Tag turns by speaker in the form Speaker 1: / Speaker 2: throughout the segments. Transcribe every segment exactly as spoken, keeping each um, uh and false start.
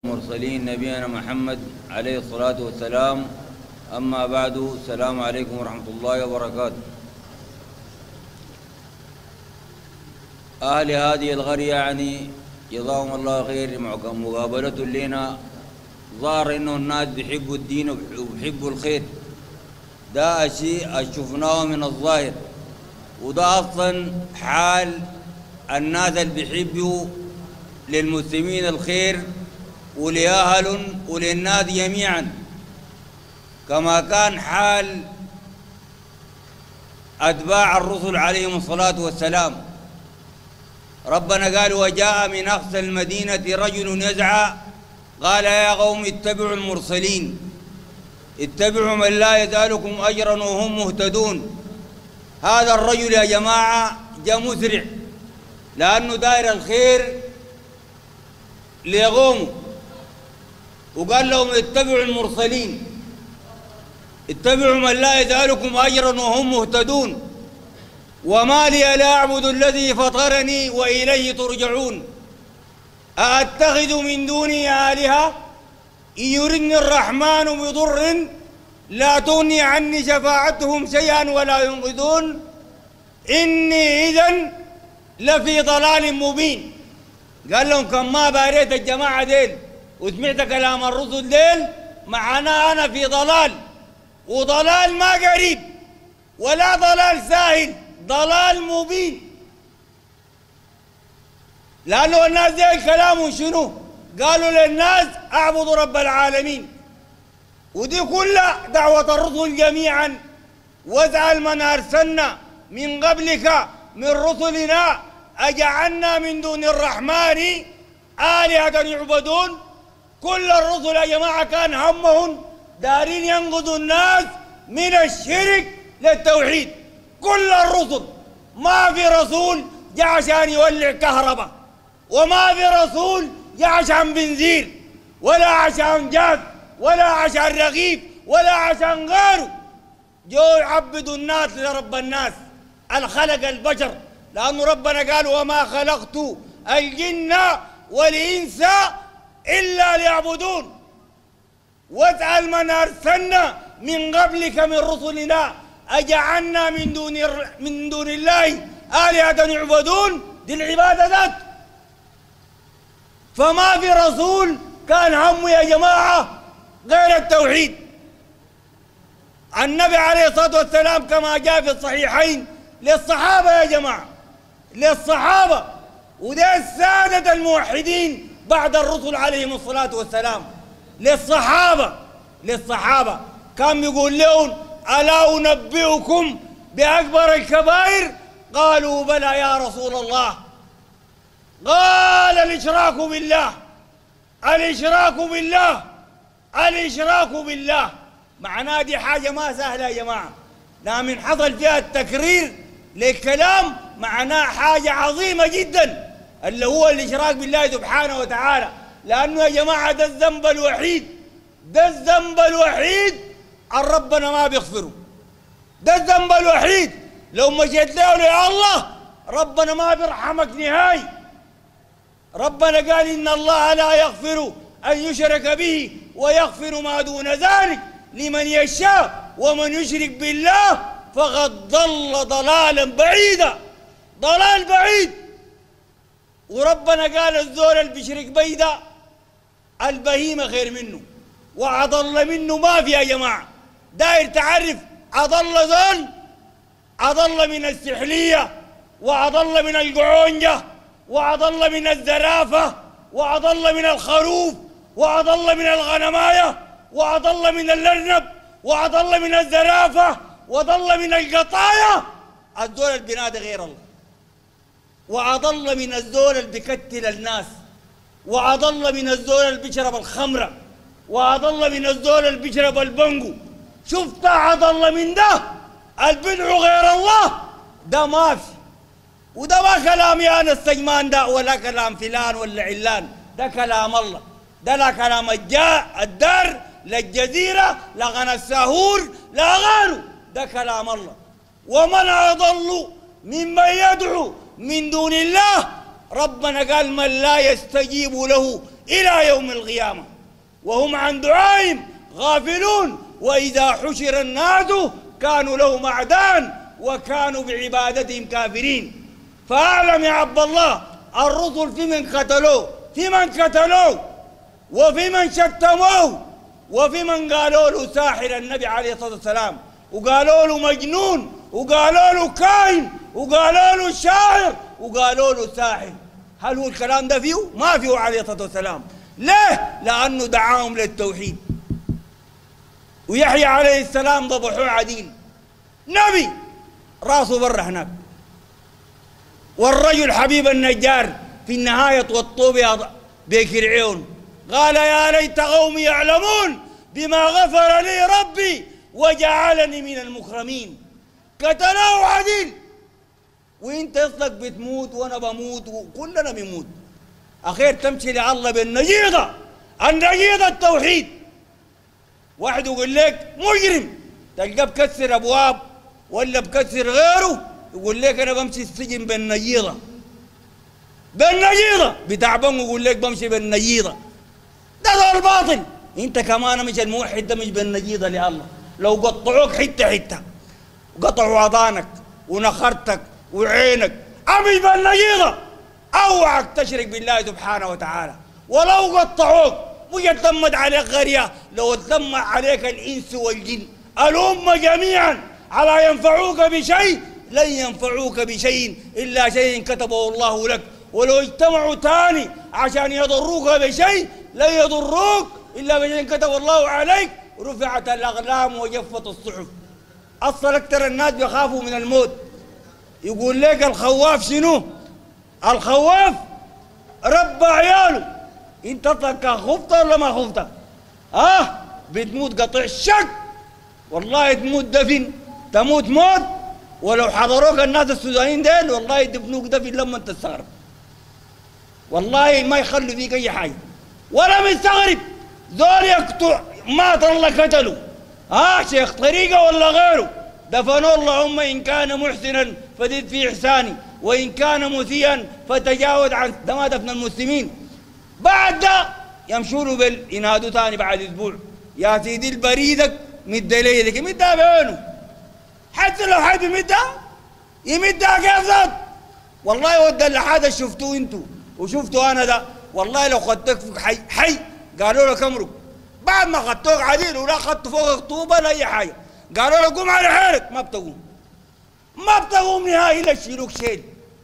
Speaker 1: المرسلين نبينا محمد عليه الصلاة والسلام. أما بعد، السلام عليكم ورحمة الله وبركاته. أهل هذه القرية يعني جزاهم الله خير، مقابلة لنا ظاهر إنه الناس بيحبوا الدين وبيحبوا الخير. ده شيء شفناه من الظاهر، وده أصلا حال الناس اللي بيحبوا للمسلمين الخير ولأهل وللناس جميعا، كما كان حال أتباع الرسل عليهم الصلاة والسلام. ربنا قال: وجاء من أقصى المدينة رجل يسعى قال يا قوم اتبعوا المرسلين، اتبعوا من لا يسألكم أجرا وهم مهتدون. هذا الرجل يا جماعة جاء مسرع، لأنه داير الخير لقومه، وقال لهم اتبعوا المرسلين، اتبعوا من لا يسألكم أجرا وهم مهتدون. وما لي لا أعبد الذي فطرني وإليه ترجعون. أأتخذ من دونه آلهة إن يردني الرحمن بضر لا تغني عني شفاعتهم شيئا ولا ينقذون إني إذن لفي ضلال مبين. قال لهم كم ما باريت الجماعة ديل وسمعت كلام الرسل ديل، معنا أنا في ضلال، وضلال ما قريب ولا ضلال ساهل، ضلال مبين. لأنه الناس ديل كلامهم شنو؟ قالوا للناس اعبدوا رب العالمين، ودي كلها دعوة الرسل جميعا. واسأل من أرسلنا من قبلك من رسلنا أجعلنا من دون الرحمن آلهة يعبدون. كل الرسل يا جماعة كان همهم دارين ينقذوا الناس من الشرك للتوحيد. كل الرسل، ما في رسول جاء عشان يولع كهرباء، وما في رسول جاء عشان بنزين ولا عشان جاز ولا عشان رغيف ولا عشان غيره. جو يعبدوا الناس لرب الناس الخلق البشر، لأن ربنا قال: وما خلقت الجن والإنس إلا ليعبدون. واسأل من أرسلنا من قبلك من رسلنا أجعلنا من دون من دون الله آلهة يعبدون. دي العبادة ذات. فما في رسول كان همه يا جماعة غير التوحيد. النبي عليه الصلاة والسلام كما جاء في الصحيحين للصحابة يا جماعة، للصحابة، وده السادة الموحدين بعد الرسل عليهم الصلاة والسلام، للصحابة للصحابة كان يقول لهم: ألا أنبئكم بأكبر الكبائر؟ قالوا: بلى يا رسول الله. قال: الإشراك بالله، الإشراك بالله، الإشراك بالله. معناه دي حاجة ما سهلة يا جماعة، لكن حصل فيها التكرير للكلام، معناه حاجة عظيمة جدا، اللي هو الإشراك بالله سبحانه وتعالى. لأنه يا جماعة ده الذنب الوحيد، ده الذنب الوحيد ربنا ما بيغفره. ده الذنب الوحيد لو مشيت له يا الله ربنا ما بيرحمك نهائي. ربنا قال: إن الله لا يغفر أن يشرك به ويغفر ما دون ذلك لمن يشاء ومن يشرك بالله فقد ضل ضلالا بعيدا. ضلال بعيد. وربنا قال: الزول اللي بيشرك بيدا البهيمة خير منه، وأضل منه ما في يا جماعة. داير تعرف أضل زول؟ أضل من السحلية، وأضل من القعونجة، وأضل من الزرافة، وأضل من الخروف، وأضل من الغنماية، وأضل من الأرنب، وأضل من الزرافة، وأضل من القطاية. الزول اللي بينادي غير الله، وأضل من الزول اللي بيكتل الناس، وأضل من الزول اللي بيشرب الخمرة، وأضل من الزول اللي بيشرب البنجو. شفت أضل من ده البدع غير الله؟ ده ما في. وده ما كلامي أنا السجمان ده، ولا كلام فلان ولا علان، ده كلام الله. ده لا كلام الجاء الدار للجزيرة لغنى الساهور لا غيره، ده كلام الله. ومن أضل ممن يدعو من دون الله ربنا قال من لا يستجيب له إلى يوم القيامة، وهم عن دعائهم غافلون، وإذا حشر الناس كانوا لهم أعداء وكانوا بعبادتهم كافرين. فأعلم يا عبد الله الرسل في من قتلوه، في من قتلوه، وفي من شتموه، وفي من قالوا له ساحر النبي عليه الصلاة والسلام، وقالوا له مجنون، وقالوا له كاهن، وقالوا له شاعر، وقالوا له ساحر. هل هو الكلام ده فيه؟ ما فيه عليه الصلاة والسلام. ليه؟ لأنه دعاهم للتوحيد. ويحيى عليه السلام ضبحوه عديل، نبي راسه برا هناك. والرجل حبيب النجار في النهاية والطوب بكرعون قال يا ليت قومي يعلمون بما غفر لي ربي وجعلني من المكرمين. قتلوه عديل، وانت اصلك بتموت وانا بموت وكلنا بنموت. اخير تمشي لله بالنجيضه، النجيضه التوحيد. واحد يقول لك مجرم تلقاه بكسر ابواب ولا بكسر غيره، يقول لك انا بمشي السجن بالنجيضه، بالنجيضه بتعبان يقول لك بمشي بالنجيضه. ده ده الباطل. انت كمان مش الموحد ده مش بالنجيضه لله. لو قطعوك حته حته وقطعوا اذانك ونخرتك وعينك امش بالنجيضه، اوعك تشرك بالله سبحانه وتعالى. ولو قطعوك مش اتلمت عليك غريه، لو اتلم عليك الانس والجن الامه جميعا على ينفعوك بشيء لن ينفعوك بشيء الا شيء كتبه الله لك، ولو اجتمعوا تاني عشان يضروك بشيء لن يضروك الا بشيء كتبه الله عليك. رفعت الاقلام وجفت الصحف. اصلا اكثر الناس بيخافوا من الموت. يقول لك الخواف شنو؟ الخواف رب عياله. انت اصلا خفت ولا ما خفت؟ اه بتموت قطع الشك، والله تموت دفن، تموت موت. ولو حضروك الناس السودانيين ديل والله يدفنوك دفن لما تستغرب، والله ما يخلوا فيك اي حاجه ولا مستغرب. ذول يقطع مات الله قتلوا. ها آه شيخ طريقه ولا غيره دفنوا. اللهم ان كان محسنا فزد في احساني وان كان مسيئا فتجاوز عن ده. ما دفن المسلمين. بعد ده يمشوا له بال ينادوا ثاني بعد اسبوع يا سيدي البريدك مد لي يدك. يمدها بعينه حتى لو حد يمدها يمدها كيف ذات. والله ود اللي حدا شفتوه انتوا وشفتوا انا ده، والله لو خدتك حي حي قالوا لك امرك بعد ما خدتوك عديل ولا خدت فوقك طوبه لا اي حاجه، قالوا لك قوم على حيلك ما بتقوم، ما بتقوم نهائي الا يشيلوك شيل.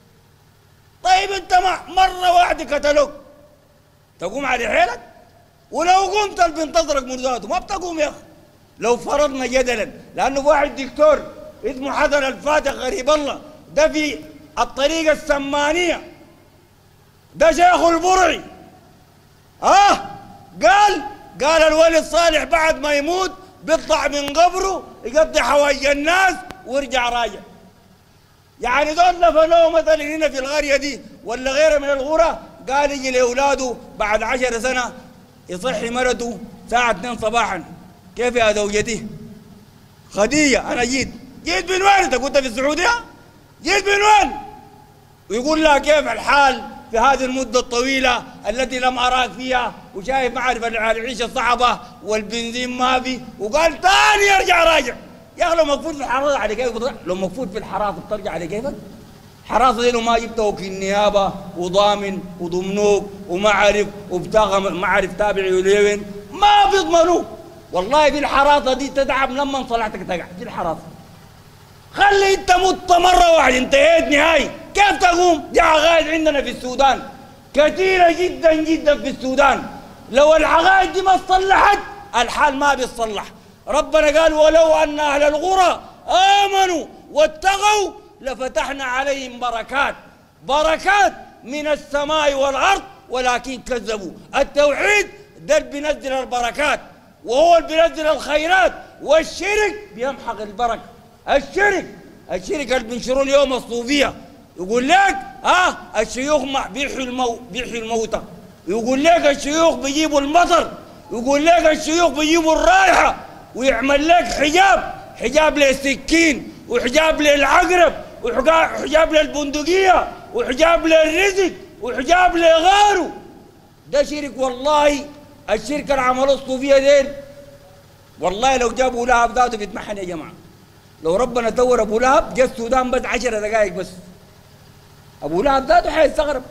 Speaker 1: طيب انت مره واحده قتلوك تقوم على حيلك؟ ولو قمت بينتظرك مرضاته ما بتقوم يا اخي. لو فرضنا جدلا لانه واحد دكتور اسمه حسن الفاتح غريب الله ده في الطريقه السمانيه ده شيخ البرعي اه قال قال الولي الصالح بعد ما يموت بيطلع من قبره يقضي حوائج الناس ويرجع راجع. يعني دول دفنوه مثلا هنا في القريه دي ولا غيرها من القرى، قال يجي لاولاده بعد عشر سنه يصحي مرته الساعه اثنين صباحا، كيف يا زوجتي؟ خديجه انا جيت. جيت من وين؟ انت كنت في السعوديه؟ جيت من وين؟ ويقول لها كيف الحال في هذه المدة الطويلة التي لم أراك فيها، وشايف معرفة العيشة صعبة والبنزين ما في، وقال تاني يرجع راجع. يا أخي لو مقفول في الحراسة على كيفك بترجع؟ لو مقفول في الحراسة بترجع على كيفك؟ حراسة دي لو ما جبت وكيل نيابة وضامن وضمنوك ومعرف وبتاع معرف تابع يليون ما بيضمنوك. والله في الحراسة دي تتعب لما صلحتك تقع في الحراسة. خلي انت مت مرة واحدة انتهيت نهائي، كيف تقوم؟ دي عقائد عندنا في السودان كثيرة جدا جدا في السودان. لو العقائد دي ما اتصلحت الحال ما بيتصلح. ربنا قال ولو أن أهل القرى آمنوا واتقوا لفتحنا عليهم بركات، بركات من السماء والأرض ولكن كذبوا. التوحيد ده اللي بينزل البركات وهو اللي بينزل الخيرات، والشرك بيمحق البركة. الشرك الشرك اللي بينشروه اليوم الصوفية يقول لك اه الشيوخ بيحيوا المو بيحيوا الموتى، يقول لك الشيوخ بيجيبوا المطر، يقول لك الشيوخ بيجيبوا الرائحة، ويعمل لك حجاب، حجاب للسكين وحجاب للعقرب وحجاب للبندقية وحجاب للرزق وحجاب لغيره. ده شرك والله. الشركة اللي عملوا الصوفية ديل والله لو جابوا أبو لهب ذاته بيتمحن يا جماعة. لو ربنا تور أبو لهب جا السودان بس عشر دقائق بس، أبو لهب ذاته حيستغرب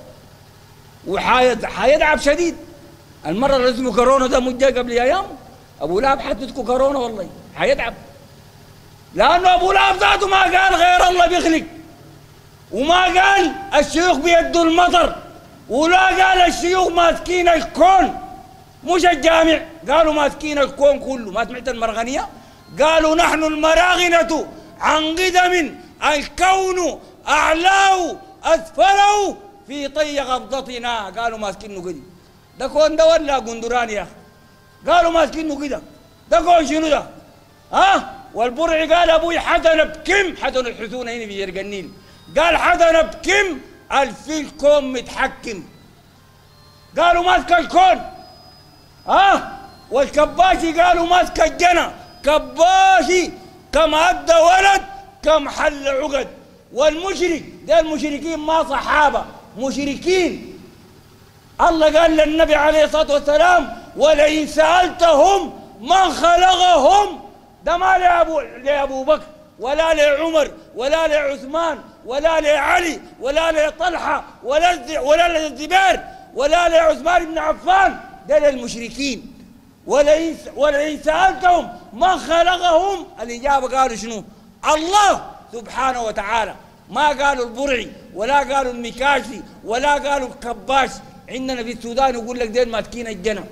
Speaker 1: وحيتعب شديد. المرة اللي اسمه كورونا ده مجا قبل أيام أبو لهب حتمسكوا كورونا والله حيتعب، لأنه أبو لهب ذاته ما قال غير الله بيخلق، وما قال الشيوخ بيدوا المطر، ولا قال الشيوخ ماسكين الكون مش الجامع، قالوا ماسكين الكون كله. ما سمعت المرغنية؟ قالوا نحن المراغنة عن قدم الكون أعلاه أسفله في طي قبضتنا. قالوا ماسكينه كده. ده كون ده ولا قندران يا أخي؟ قالوا ماسكينه كده. ده كون شنو ده؟ ها؟ والبرعي قال أبوي حدنا بكم؟ حدنا الحسون هنا في جرق النيل. قال حدنا بكم؟ الفيل كون متحكم. قالوا ماسك الكون. ها؟ والكباشي قالوا ماسك الجنة. كباشي كم أدى ولد كم حل عقد. والمشرك ده المشركين ما صحابة، مشركين. الله قال للنبي عليه الصلاة والسلام ولئن سألتهم من خلقهم. ده ما لأبو لأبو بكر ولا لعمر ولا لعثمان ولا لعلي ولا لطلحة ولا ولا للزبير ولا لعثمان بن عفان، ده للمشركين. ولئن ولئن سألتهم من خلقهم، الإجابة قالوا شنو؟ الله سبحانه وتعالى. ما قالوا البرعي ولا قالوا المكاشي ولا قالوا الكباش. عندنا في السودان يقول لك ديل ماسكين الجنة،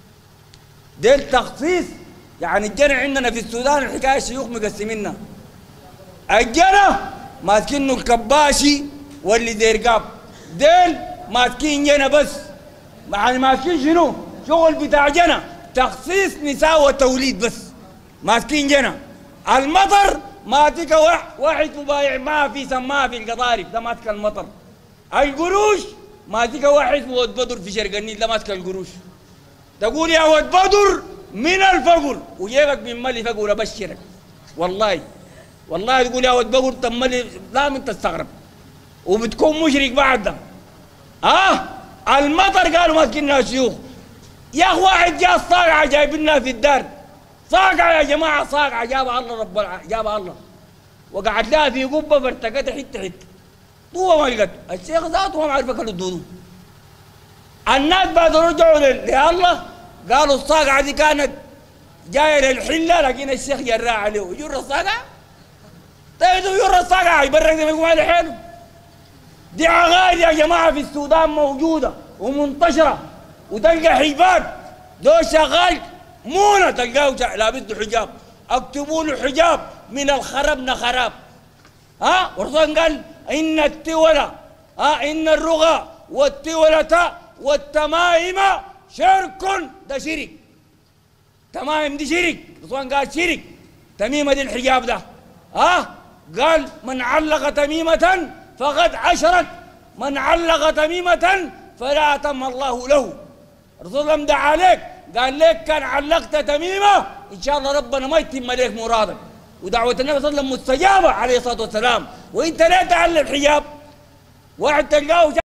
Speaker 1: ديل تخصيص. يعني الجنة عندنا في السودان الحكاية الشيوخ مقسمينها. الجنة ماسكينه الكباشي واللي ذي رقاب، ديل ماسكين جنة بس. يعني ماسكين شنو؟ شغل بتاع جنة، تخصيص نساء وتوليد بس، ماسكين جنة. المطر ماسك واحد مبايع ما في سماها في القضارب، ده ماسك المطر. القروش ماسك واحد اسمه ود بدر في شرق النيل، ده ماسك القروش. تقول يا ود بدر من الفقر وجيبك من ملي فقر ابشرك والله. والله تقول يا ود بدر تملي لا من تستغرب وبتكون مشرك بعد ده. اه المطر قالوا ماسكينها شيوخ. يا اخي واحد جاء الصاقعه جايبينها في الدار، صاقعه يا جماعه، صاقعه جابها الله رب الع... جابها الله وقعد لها في قبه فارتقتها حته حته طوبه ما لقت. الشيخ ذاته ما عارف اكل الدودو. الناس بعد رجعوا لله قالوا الصاقعه دي كانت جايه للحله، لكن الشيخ جراها عليه ويجر الصاقعه. طيب يجر الصاقعه يبرق زي ما يقول هذا حلو. دي عقائد يا جماعه في السودان موجوده ومنتشره، وتلقى حجاب دول شغال مونه تلقاه لابس له حجاب، اكتبوا له حجاب من الخربنا خراب. ها والرسول قال ان التولى ها ان الرغى والتولة والتمائم شرك، ده شرك. تمائم دي شرك، الرسول قال شرك. تميمه دي الحجاب ده. ها قال من علق تميمه فقد اشرك، من علق تميمه فلا أتم الله له. الرسول امدح عليك قال لك كان علقت تميمه ان شاء الله ربنا ما يتم عليك مرادك، ودعوه النبي صلى الله عليه وسلم مستجابه عليه الصلاه والسلام. وانت ليه تعلم حجاب؟ واحد تلقاه